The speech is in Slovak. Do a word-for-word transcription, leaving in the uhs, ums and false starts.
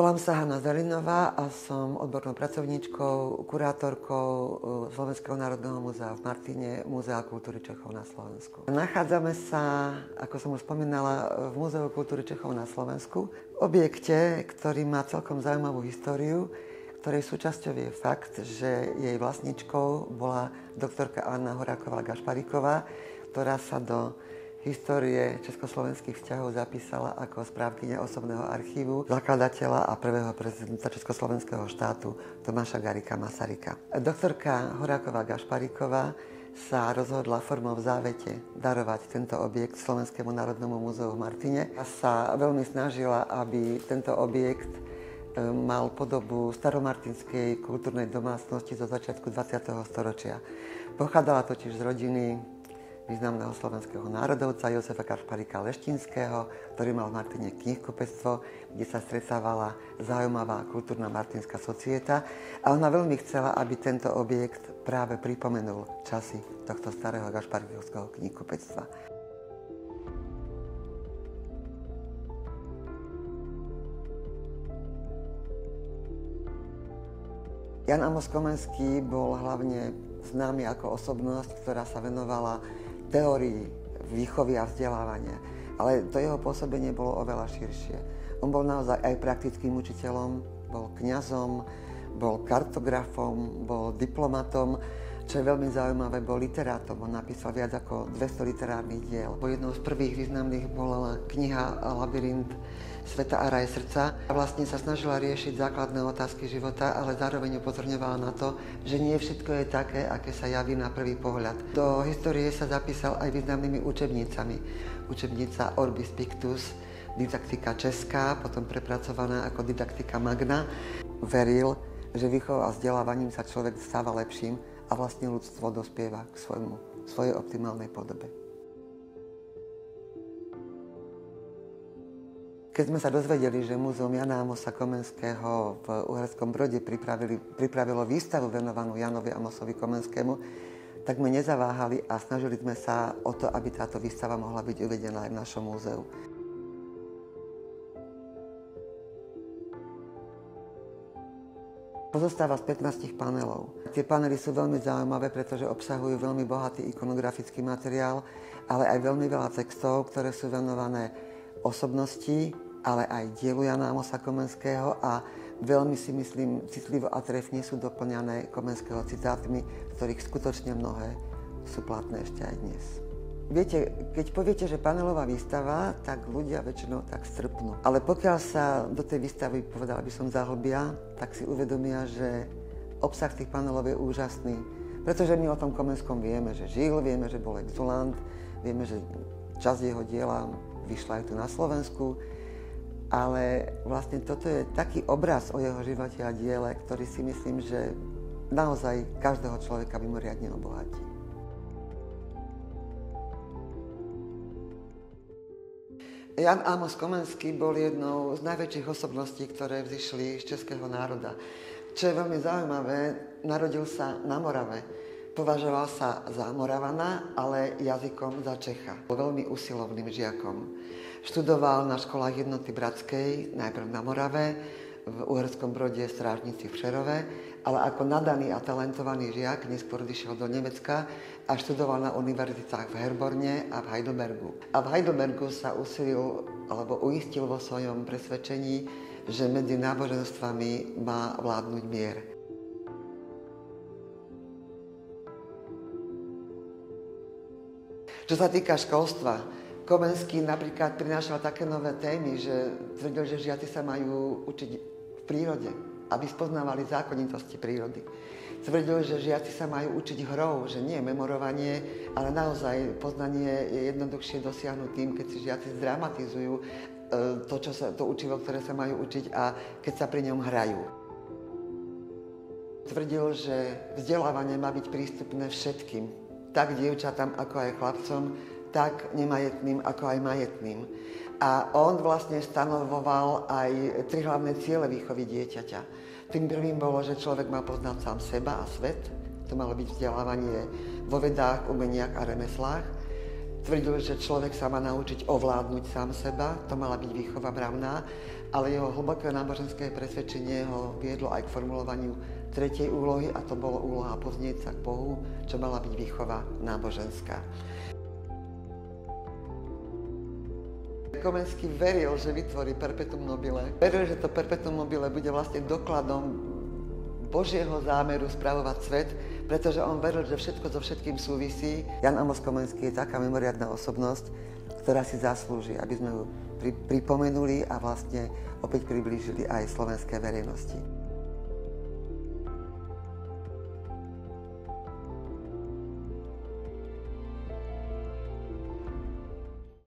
Volám sa Hanna Zelinová a som odbornou pracovníčkou, kurátorkou Slovenského národného múzea v Martine, Múzea kultúry Čechov na Slovensku. Nachádzame sa, ako som už spomínala, v Múzeu kultúry Čechov na Slovensku, v objekte, ktorý má celkom zaujímavú históriu, ktorej súčasťou je fakt, že jej vlastničkou bola doktorka Anna Horáková-Gašparíková, ktorá sa do histórie československých vzťahov zapísala ako správkyňa osobného archívu zakladateľa a prvého prezidenta československého štátu Tomáša Garrigua Masaryka. Doktorka Horáková-Gašparíková sa rozhodla formou v závete darovať tento objekt Slovenskému národnému múzeu v Martine a sa veľmi snažila, aby tento objekt mal podobu staromartinskej kultúrnej domácnosti zo začiatku dvadsiateho storočia. Pochádzala totiž z rodiny významného slovenského národovca Jozefa Gašparíka Leštinského, ktorý mal v Martine knihkupectvo, kde sa stretávala zaujímavá kultúrna martinská societa. A ona veľmi chcela, aby tento objekt práve pripomenul časy tohto starého gašparíkovského knihkupectva. Jan Amos Komenský bol hlavne známy ako osobnosť, ktorá sa venovala teórii výchovy a vzdelávania. Ale to jeho pôsobenie bolo oveľa širšie. On bol naozaj aj praktickým učiteľom, bol kňazom, bol kartografom, bol diplomatom, čo je veľmi zaujímavé, bol literátom. On napísal viac ako dvesto literárnych diel. Jednou z prvých významných bola kniha Labyrint Sveta a raj srdca. A vlastne sa snažila riešiť základné otázky života, ale zároveň upozorňovala na to, že nie všetko je také, aké sa javí na prvý pohľad. Do histórie sa zapísal aj významnými učebnicami. Učebnica Orbis Pictus, didaktika česká, potom prepracovaná ako didaktika magna. Veril, že výchovou a vzdelávaním sa človek stáva lepším a vlastne ľudstvo dospieva k svojmu, svojej optimálnej podobe. Keď sme sa dozvedeli, že Múzeum Jana Amosa Komenského v Uherskom Brode pripravilo výstavu venovanú Janovi Amosovi Komenskému, tak sme nezaváhali a snažili sme sa o to, aby táto výstava mohla byť uvedená aj v našom múzeu. Pozostáva z pätnástich panelov. Tie panely sú veľmi zaujímavé, pretože obsahujú veľmi bohatý ikonografický materiál, ale aj veľmi veľa textov, ktoré sú venované osobnosti, ale aj dielu Jana Amosa Komenského a veľmi si myslím citlivo a trefne sú doplňané Komenského citátmi, ktorých skutočne mnohé sú platné ešte aj dnes. Viete, keď poviete, že panelová výstava, tak ľudia väčšinou tak strpnú. Ale pokiaľ sa do tej výstavy, povedala by som, zahlbia, tak si uvedomia, že obsah tých panelov je úžasný. Pretože my o tom Komenskom vieme, že žil, vieme, že bol exulant, vieme, že časť jeho diela vyšla aj tu na Slovensku, ale vlastne toto je taký obraz o jeho živote a diele, ktorý si myslím, že naozaj každého človeka mimoriadne obohatí. Jan Amos Komenský bol jednou z najväčších osobností, ktoré vzišli z českého národa. Čo je veľmi zaujímavé, narodil sa na Morave. Považoval sa za Moravana, ale jazykom za Čecha. Bol veľmi usilovným žiakom. Študoval na školách Jednoty Bratskej, najprv na Morave, v Uherskom Brode, Strážnici v Přerove, ale ako nadaný a talentovaný žiak neskôr odišiel do Nemecka a študoval na univerzitách v Herborne a v Heidelbergu. A v Heidelbergu sa usilil, alebo uistil vo svojom presvedčení, že medzi náboženstvami má vládnuť mier. Čo sa týka školstva, Komenský napríklad prinášal také nové témy, že tvrdil, že žiaci sa majú učiť v prírode, aby spoznávali zákonitosti prírody. Tvrdil, že žiaci sa majú učiť hrou, že nie memorovanie, ale naozaj poznanie je jednoduchšie dosiahnuť tým, keď si žiaci zdramatizujú to, čo sa, to učivo, ktoré sa majú učiť a keď sa pri ňom hrajú. Tvrdil, že vzdelávanie má byť prístupné všetkým, tak dievčatám, ako aj chlapcom, tak nemajetným, ako aj majetným. A on vlastne stanovoval aj tri hlavné ciele výchovy dieťaťa. Tým prvým bolo, že človek má poznať sám seba a svet. To malo byť vzdelávanie vo vedách, umeniach a remeslách. Tvrdil, že človek sa má naučiť ovládnuť sám seba, to mala byť výchova mravná, ale jeho hlboké náboženské presvedčenie ho viedlo aj k formulovaniu tretej úlohy, a to bolo úloha poznieť sa k Bohu, čo mala byť výchova náboženská. Komenský veril, že vytvorí perpetuum mobile. Veril, že to perpetuum mobile bude vlastne dokladom Božieho zámeru spravovať svet, pretože on veril, že všetko so všetkým súvisí. Jan Amos Komenský je taká mimoriadna osobnosť, ktorá si zaslúži, aby sme ju pri, pripomenuli a vlastne opäť priblížili aj slovenskej verejnosti.